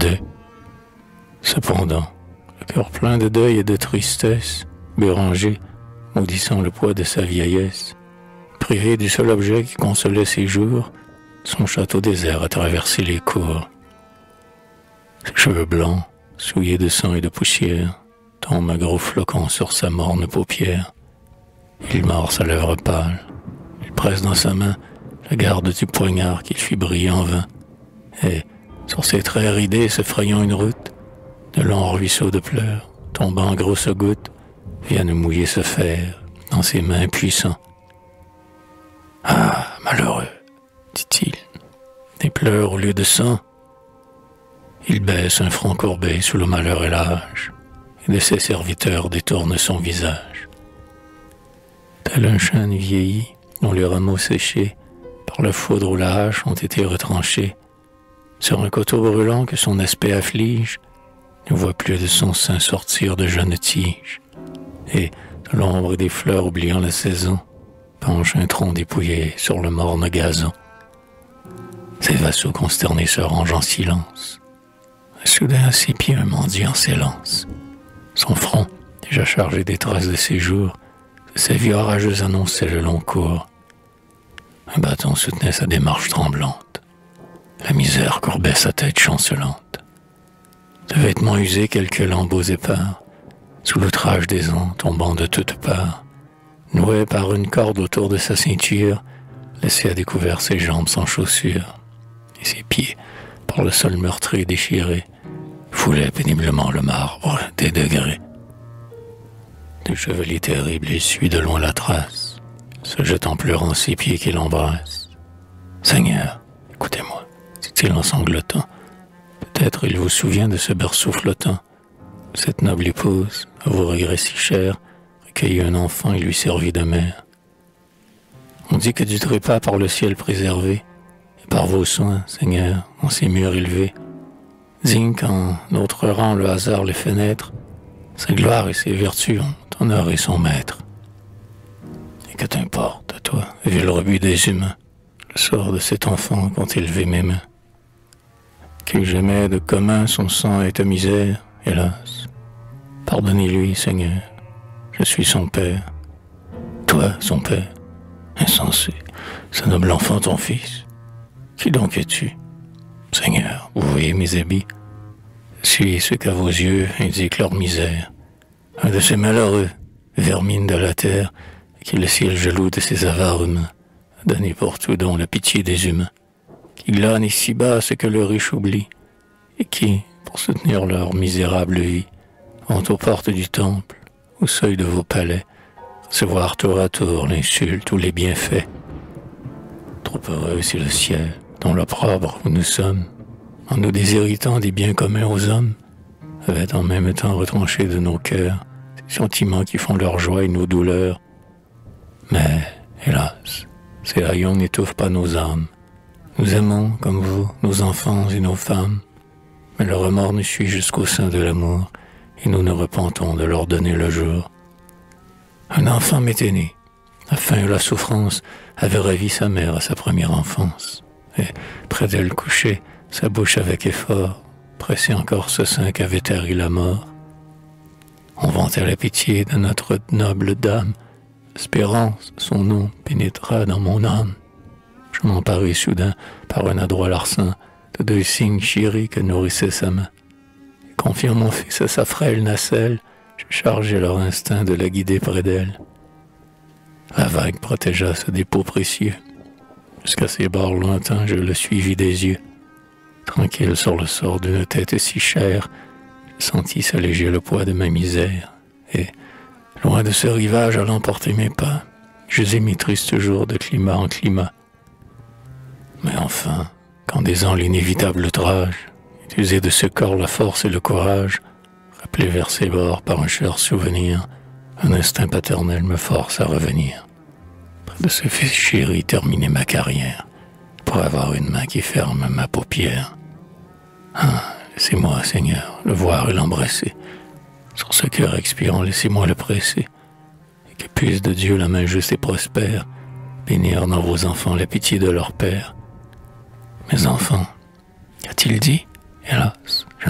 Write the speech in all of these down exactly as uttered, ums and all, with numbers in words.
deux. Cependant, le cœur plein de deuil et de tristesse, Béranger, maudissant le poids de sa vieillesse, privé du seul objet qui consolait ses jours, son château désert a traversé les cours. Ses cheveux blancs, souillés de sang et de poussière, tombent à gros flocons sur sa morne paupière. Il mord sa lèvre pâle. Il presse dans sa main la garde du poignard qu'il fit briller en vain. Et, sur ses traits ridés se frayant une route, de longs ruisseaux de pleurs, tombant en grosses gouttes, viennent mouiller ce fer dans ses mains puissants. « Ah, malheureux !» dit-il, des pleurs au lieu de sang. Il baisse un front courbé sous le malheur et l'âge, et de ses serviteurs détourne son visage. Tel un chêne vieilli, dont les rameaux séchés par la foudre ou la hache ont été retranchés, sur un coteau brûlant que son aspect afflige, ne voit plus de son sein sortir de jeunes tiges, et, de l'ombre des fleurs oubliant la saison, penche un tronc dépouillé sur le morne gazon. Ses vassaux consternés se rangent en silence. Soudain, à ses pieds, un mendiant s'élance. Son front, déjà chargé des traces de ses jours, de sa vie orageuse annonçait le long cours. Un bâton soutenait sa démarche tremblante. La misère courbait sa tête chancelante. De vêtements usés, quelques lambeaux épars, sous l'outrage des ans tombant de toutes parts, noué par une corde autour de sa ceinture, laissait à découvert ses jambes sans chaussures, et ses pieds, par le sol meurtri et déchiré, foulaient péniblement le marbre des degrés. Du chevalier terrible, il suit de loin la trace, se jette en pleurant ses pieds qu'il embrasse. « Seigneur, écoutez-moi, dit-il en sanglotant, peut-être il vous souvient de ce berceau flottant. Cette noble épouse, à vos regrets si chers, recueillit un enfant et lui servit de mère. On dit que du trépas par le ciel préservé, et par vos soins, Seigneur, en ces murs élevés, digne qu'en notre rang le hasard les fait naître, sa gloire et ses vertus ont honoré son maître. Et que t'importe, à toi, vil rebut des humains, le sort de cet enfant qu'ont élevé mes mains? Qu'il jamais de commun son sang et ta misère, hélas. Pardonnez-lui, Seigneur, je suis son père. Toi, son père, insensé, ce noble enfant ton fils. Qui donc es-tu? Seigneur, vous voyez mes habits. Je suis ce qu'à vos yeux indique leur misère. Un de ces malheureux, vermine de la terre, qui le ciel jaloux de ses avares mains a donné pour tout don la pitié des humains, qui glanent ici bas ce que le riche oublie, et qui, pour soutenir leur misérable vie, vont aux portes du temple, au seuil de vos palais, recevoir tour à tour l'insulte ou les bienfaits. Trop heureux c'est le ciel, dont l'opprobre où nous sommes, en nous déshéritant des biens communs aux hommes, avait en même temps retranché de nos cœurs ces sentiments qui font leur joie et nos douleurs. Mais, hélas, ces haillons n'étouffent pas nos âmes. Nous aimons, comme vous, nos enfants et nos femmes, mais le remords nous suit jusqu'au sein de l'amour, et nous nous repentons de leur donner le jour. Un enfant m'était né. La faim et la souffrance avaient ravi sa mère à sa première enfance, et, près d'elle couchée, sa bouche avec effort pressait encore ce sein qu'avait tari la mort. On vantait la pitié de notre noble dame. Espérance, son nom, pénétra dans mon âme. Je m'emparai soudain, par un adroit larcin, de deux signes chéris que nourrissait sa main. Confiant mon fils à sa frêle nacelle, je chargeai leur instinct de la guider près d'elle. La vague protégea ce dépôt précieux. Jusqu'à ses bords lointains, je le suivis des yeux. Tranquille sur le sort d'une tête si chère, je sentis s'alléger le poids de ma misère. Et, loin de ce rivage allant porter mes pas, j'usai mes tristes jours de climat en climat. Mais enfin, quand descend l'inévitable outrage, et usé de ce corps la force et le courage, rappelé vers ses bords par un cher souvenir, un instinct paternel me force à revenir. Près de ce fils chéri terminer ma carrière, pour avoir une main qui ferme ma paupière. Ah, laissez-moi, Seigneur, le voir et l'embrasser. Sur ce cœur expirant, laissez-moi le presser. Et que puisse de Dieu la main juste et prospère bénir dans vos enfants la pitié de leur père. Mes enfants, qu'a-t-il dit? Hélas,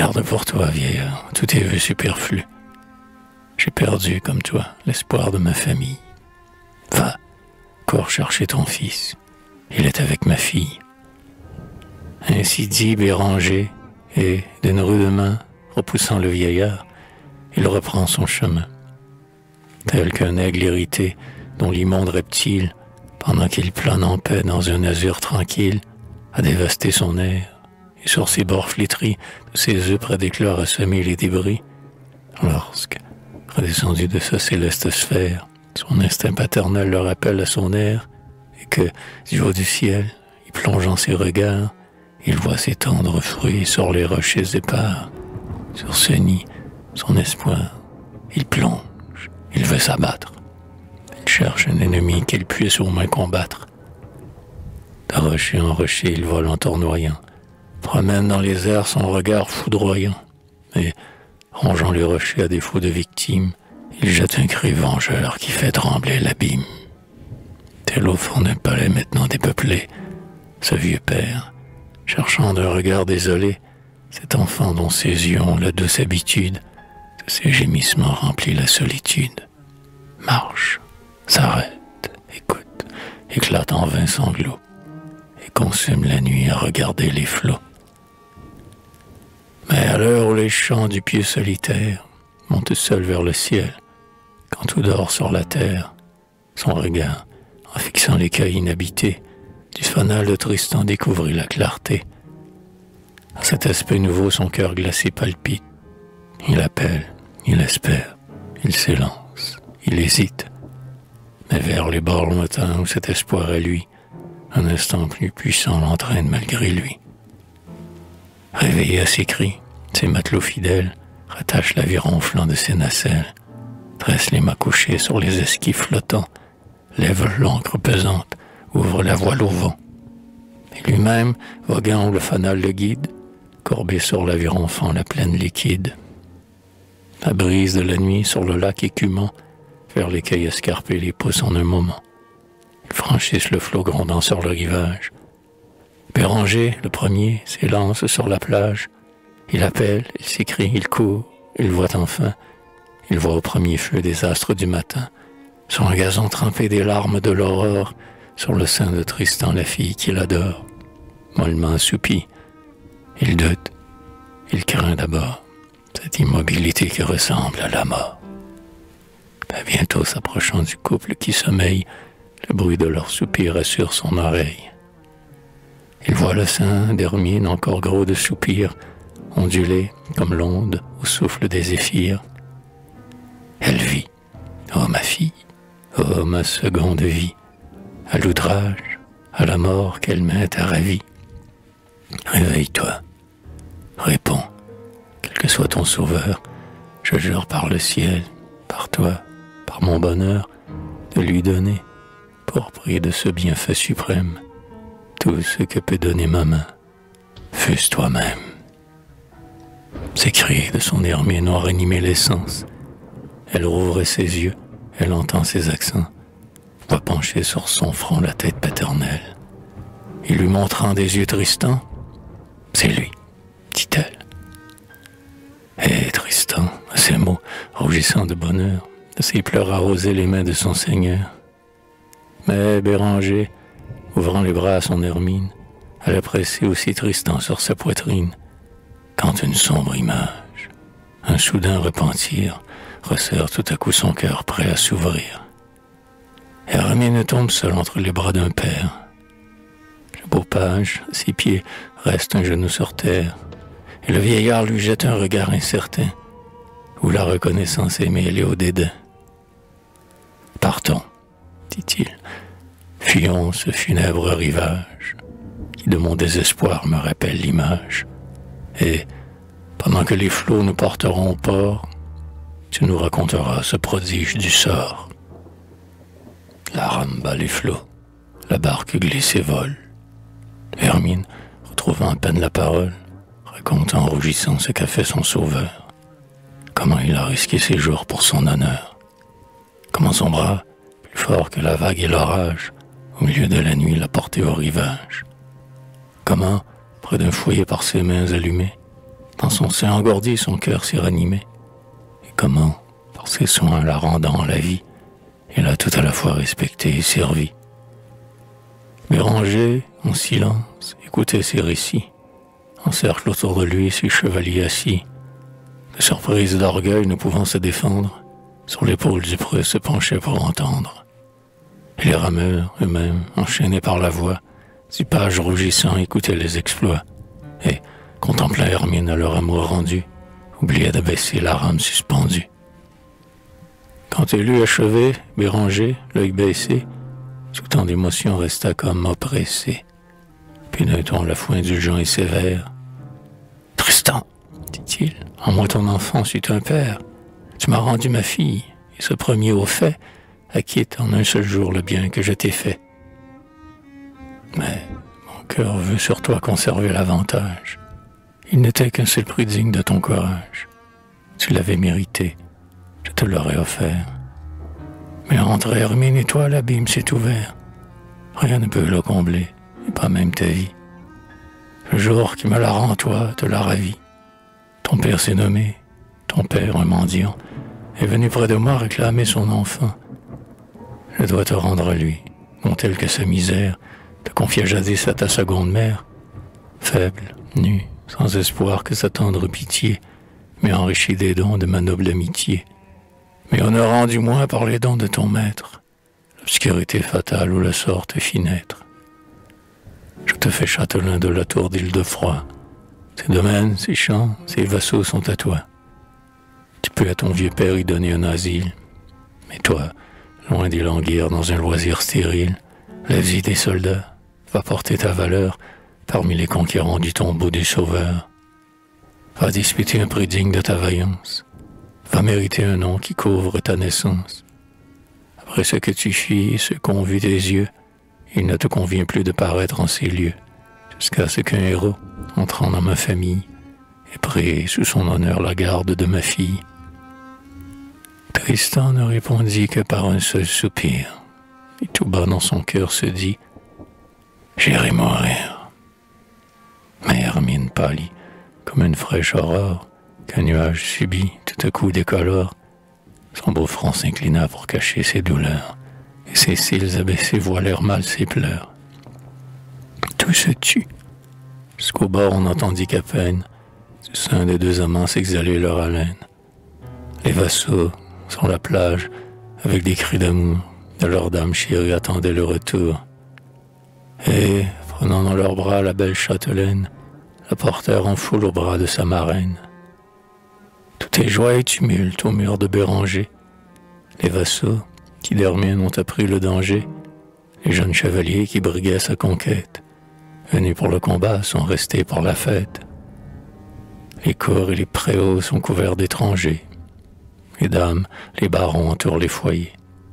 Garde pour toi, vieillard, tous tes vœux superflus. J'ai perdu, comme toi, l'espoir de ma famille. Va, cours chercher ton fils. Il est avec ma fille. » Ainsi dit Béranger, et d'une rude main, repoussant le vieillard, il reprend son chemin. Tel qu'un aigle irrité, dont l'immonde reptile, pendant qu'il plane en paix dans un azur tranquille, a dévasté son air, et sur ses bords flétris, de ses œufs près d'éclore a semé les débris, lorsque, redescendu de sa céleste sphère, son instinct paternel le rappelle à son air, et que, du haut du ciel, y plongeant ses regards, il voit ses tendres fruits sur les rochers épars. Sur ce nid, son espoir, il plonge, il veut s'abattre. Il cherche un ennemi qu'il puisse au moins combattre. De rocher en rocher, il vole en tournoyant, promène dans les airs son regard foudroyant, et, rongeant les rochers à défaut de victime, il jette un cri vengeur qui fait trembler l'abîme. Tel au fond d'un palais maintenant dépeuplé, ce vieux père, cherchant d'un regard désolé cet enfant dont ses yeux ont la douce habitude de ses gémissements remplit la solitude, marche, s'arrête, écoute, éclate en vains sanglots, et consume la nuit à regarder les flots. Mais à l'heure où les chants du pied solitaire montent seuls vers le ciel, quand tout dort sur la terre, son regard, en fixant l'écueil inhabité, du fanal de Tristan découvrit la clarté. À cet aspect nouveau, son cœur glacé palpite. Il appelle, il espère, il s'élance, il hésite. Mais vers les bords lointains où cet espoir est lui, un instant plus puissant l'entraîne malgré lui. Réveillé à ses cris, ses matelots fidèles rattachent l'aviron flanc de ses nacelles, tressent les mâts couchés sur les esquifs flottants, lèvent l'ancre pesante, ouvre la voile au vent. Et lui-même, voguant où le fanal le guide, courbé sur l'aviron fend la plaine liquide. La brise de la nuit sur le lac écumant, vers l'écueil escarpé les pousse en un moment. Ils franchissent le flot grondant sur le rivage. Béranger, le premier, s'élance sur la plage. Il appelle, il s'écrie, il court, il voit enfin. Il voit au premier feu des astres du matin, sur un gazon trempé des larmes de l'aurore, sur le sein de Tristan la fille qu'il adore. Mollement assoupi, il doute, il craint d'abord cette immobilité qui ressemble à la mort. Mais bientôt s'approchant du couple qui sommeille, le bruit de leur soupir assure son oreille. Il voit le sein d'Hermine encore gros de soupirs, ondulé comme l'onde au souffle des zéphyrs. Elle vit, ô ma fille, ô ma seconde vie, à l'outrage, à la mort qu'elle m'ait ravie. Réveille-toi, réponds, quel que soit ton sauveur, je jure par le ciel, par toi, par mon bonheur, de lui donner, pour prix de ce bienfait suprême, tout ce que peut donner ma main, fût-ce toi-même. Ces cris de son Hermine ont ranimé l'essence. Elle rouvre ses yeux, elle entend ses accents, voit pencher sur son front la tête paternelle. Et lui montrant des yeux Tristan, c'est lui, dit-elle. Et Tristan, à ces mots, rougissant de bonheur, de ses pleurs arrosaient les mains de son Seigneur. Mais Béranger, ouvrant les bras à son Hermine, allait presser aussi Tristan sur sa poitrine, quand une sombre image, un soudain repentir, resserre tout à coup son cœur prêt à s'ouvrir. Hermine tombe seule entre les bras d'un père. Le beau page, à ses pieds, reste un genou sur terre, et le vieillard lui jette un regard incertain, où la reconnaissance est mêlée au dédain. « Partons, dit-il, fuyons ce funèbre rivage, qui de mon désespoir me rappelle l'image, et, pendant que les flots nous porteront au port, tu nous raconteras ce prodige du sort. » La rame bat les flots, la barque glisse et vole. Hermine, retrouvant à peine la parole, raconte en rougissant ce qu'a fait son sauveur, comment il a risqué ses jours pour son honneur, comment son bras, plus fort que la vague et l'orage, au milieu de la nuit l'a porté au rivage, comment, près d'un foyer par ses mains allumées, Dans son sein engourdi, son cœur s'est ranimé. Et comment, par ses soins la rendant la vie, elle a tout à la fois respecté et servi. Béranger, en silence, écoutait ses récits. En cercle autour de lui, ses chevaliers assis. De surprise et d'orgueil ne pouvant se défendre, sur l'épaule du preux se penchaient pour entendre. Et les rameurs, eux-mêmes, enchaînés par la voix, du page rougissant écoutaient les exploits, et, contemplant Hermine à leur amour rendu, oubliaient d'abaisser la rame suspendue. Quand elle eut achevé, Béranger, l'œil baissé, sous tant d'émotion resta comme oppressé. Puis d'un ton la foi indulgent et sévère. « Tristan, dit-il, en moi ton enfant sut un père. Tu m'as rendu ma fille, et ce premier au fait acquitte en un seul jour le bien que je t'ai fait. Mais mon cœur veut sur toi conserver l'avantage. Il n'était qu'un seul prix digne de ton courage. Tu l'avais mérité, je te l'aurais offert. Mais entre Hermine et toi, l'abîme s'est ouvert. Rien ne peut le combler, et pas même ta vie. Le jour qui me la rend, toi, te l'a ravi. Ton père s'est nommé, ton père, un mendiant, est venu près de moi réclamer son enfant. Je dois te rendre à lui, non tel que sa misère te confiait jadis à ta seconde mère, faible, nue, sans espoir que sa tendre pitié, mais enrichie des dons de ma noble amitié, mais honorant du moins par les dons de ton maître, l'obscurité fatale où le sort te fit naître. Je te fais châtelain de la tour d'Île-de-Froid. Ses domaines, ses champs, ses vassaux sont à toi. Tu peux à ton vieux père y donner un asile, mais toi, loin d'y languir dans un loisir stérile, la vie des soldats va porter ta valeur parmi les conquérants du tombeau du Sauveur. Va disputer un prix digne de ta vaillance, va mériter un nom qui couvre ta naissance. Après ce que tu fis et ce qu'ont vu tes yeux, il ne te convient plus de paraître en ces lieux, jusqu'à ce qu'un héros, entrant dans ma famille, ait pris sous son honneur la garde de ma fille. Tristan ne répondit que par un seul soupir, et tout bas dans son cœur se dit « J'irai mourir ». Mais Hermine pâlit comme une fraîche aurore qu'un nuage subit tout à coup décolore. Son beau front s'inclina pour cacher ses douleurs, et ses cils abaissés voilèrent mal ses pleurs. Tout se tut. Jusqu'au bord on n'entendit qu'à peine du sein des deux amants s'exhaler leur haleine. Les vassaux, sur la plage, avec des cris d'amour, de leur dame chérie attendaient le retour. Et, prenant dans leurs bras la belle châtelaine, la portèrent en foule au bras de sa marraine. Tout est joie et tumulte au mur de Béranger. Les vassaux, qui d'Hermine ont appris le danger, les jeunes chevaliers qui briguaient sa conquête, venus pour le combat, sont restés pour la fête. Les cours et les préaux sont couverts d'étrangers. Les dames, les barons entourent les foyers.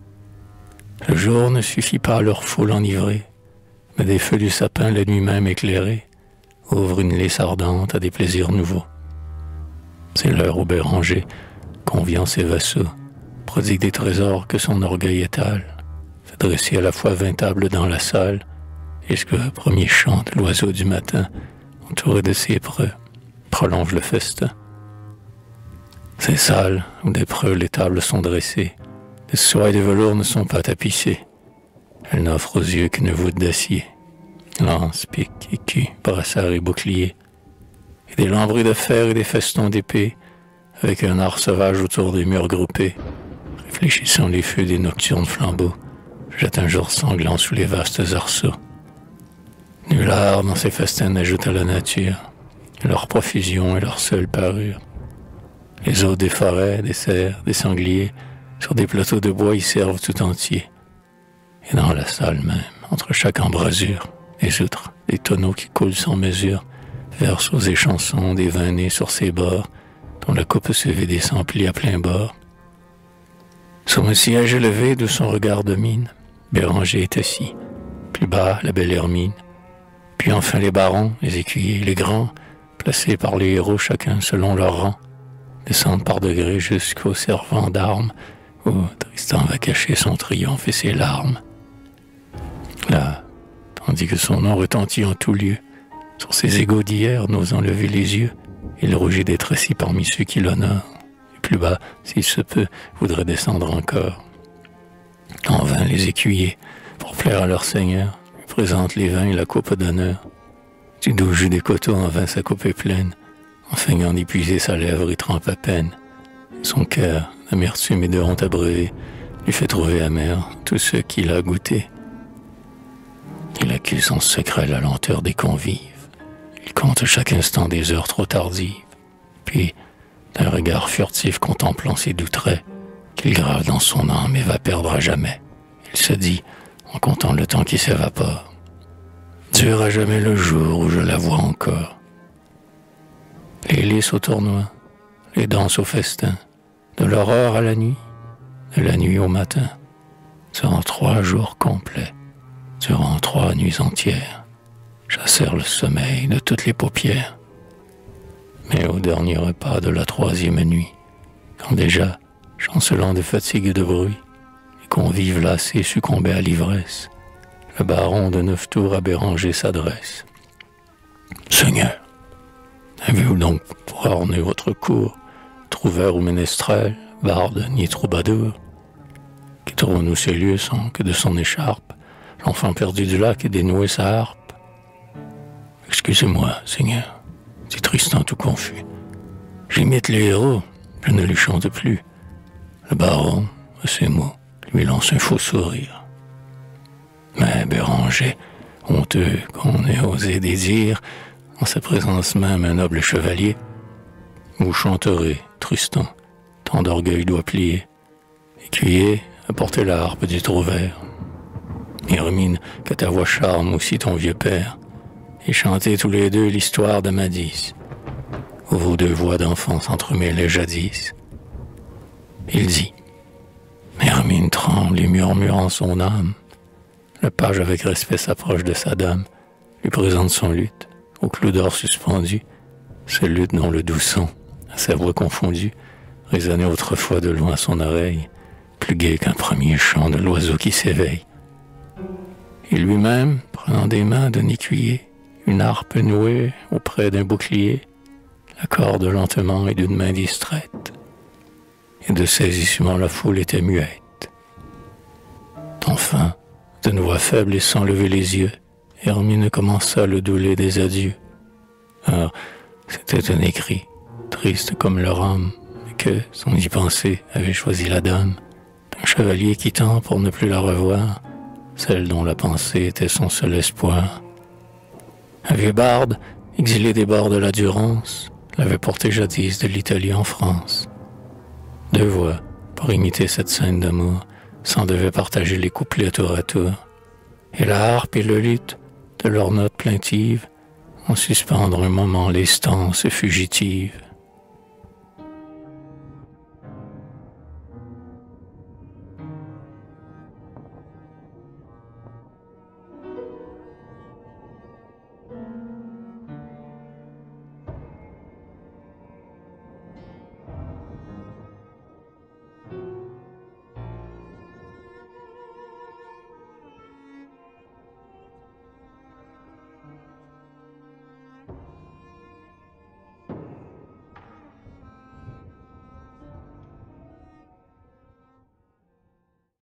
Le jour ne suffit pas à leur foule enivrée, mais des feux du sapin, la nuit même éclairée, ouvrent une lisse ardente à des plaisirs nouveaux. C'est l'heure où Béranger, conviant ses vassaux, prodigue des trésors que son orgueil étale, fait dresser à la fois vingt tables dans la salle, jusqu'au premier chant de l'oiseau du matin, entouré de ses preux, prolonge le festin. Ces salles où des preux les tables sont dressées, de soie et de velours ne sont pas tapissées. Elles n'offrent aux yeux qu'une voûte d'acier, lance, pique, écu, brassard et bouclier, et des lambris de fer et des festons d'épée, avec un art sauvage autour des murs groupés, réfléchissant les feux des nocturnes flambeaux, jette un jour sanglant sous les vastes arceaux. Nul art dans ces festins n'ajoute à la nature, leur profusion et leur seule parure. Les os des forêts, des cerfs, des sangliers, sur des plateaux de bois y servent tout entier. Et dans la salle même, entre chaque embrasure, des outres, des tonneaux qui coulent sans mesure, versent aux échansons des vins nés sur ses bords, dont la coupe se vide et s'emplit à plein bord. Sur un siège élevé d'où son regard domine, Béranger est assis, plus bas la belle Hermine, puis enfin les barons, les écuyers, les grands, placés par les héros chacun selon leur rang, descendent par degrés jusqu'au servant d'armes, où Tristan va cacher son triomphe et ses larmes. Là, tandis que son nom retentit en tout lieu, sur ces égaux d'hier n'osant lever les yeux, il rougit d'être assis parmi ceux qui l'honorent, et plus bas, s'il se peut, voudrait descendre encore. En vain les écuyers, pour plaire à leur seigneur, lui présentent les vins et la coupe d'honneur. Du doux jus des coteaux en vain sa coupe est pleine, en feignant d'épuiser sa lèvre y trempe à peine. Son cœur, d'amertume et de honte abreuvée, lui fait trouver amer tout ce qu'il a goûté. Il accuse en secret la lenteur des convives. Il compte chaque instant des heures trop tardives. Puis, d'un regard furtif contemplant ses doux traits, qu'il grave dans son âme et va perdre à jamais, il se dit, en comptant le temps qui s'évapore, « Dur à jamais le jour où je la vois encore. » Les lys au tournoi, les danses au festin, de l'aurore à la nuit, de la nuit au matin, durant trois jours complets, durant trois nuits entières, chassèrent le sommeil de toutes les paupières. Mais au dernier repas de la troisième nuit, quand déjà, chancelant de fatigue et de bruit, les convives lassés succombaient à l'ivresse, le baron de neuf tours à Béranger s'adresse. « Seigneur, avez-vous donc pour orner votre cour, trouvère ou ménestrel, barde ni troubadour? Quitterons-nous ces lieux sans que de son écharpe, l'enfant perdu du lac ait dénoué sa harpe? Excusez-moi, Seigneur, dit Tristan tout confus. J'imite les héros, je ne les chante plus. Le baron, à ces mots, lui lance un faux sourire. Mais Béranger, honteux qu'on ait osé dédire, en sa présence même un noble chevalier, vous chanterez, Tristan, tant d'orgueil doit plier. Écuyer, apportez la harpe du trouvère. Hermine, que ta voix charme aussi ton vieux père, et chantez tous les deux l'histoire d'Amadis, où vos deux voix d'enfants s'entremêlaient jadis. Il dit, Hermine tremble et murmure en son âme. Le page avec respect s'approche de sa dame, lui présente son luth, au clou d'or suspendu, ce luth dont le doux son, à sa voix confondue, résonnait autrefois de loin à son oreille, plus gai qu'un premier chant de l'oiseau qui s'éveille. Et lui-même, prenant des mains d'un écuyer, une harpe nouée auprès d'un bouclier, l'accorde lentement et d'une main distraite, et de saisissement la foule était muette. Enfin, d'une voix faible et sans lever les yeux, Hermine commença le doulé des adieux. Ah, c'était un écrit, triste comme leur âme, que, sans y penser, avait choisi la dame, d'un chevalier quittant pour ne plus la revoir, celle dont la pensée était son seul espoir. Un vieux barde, exilé des bords de la Durance, l'avait porté jadis de l'Italie en France. Deux voix, pour imiter cette scène d'amour, s'en devaient partager les couplets tour à tour, et la harpe et le luth, de leurs notes plaintives, en suspendre un moment les stances fugitives.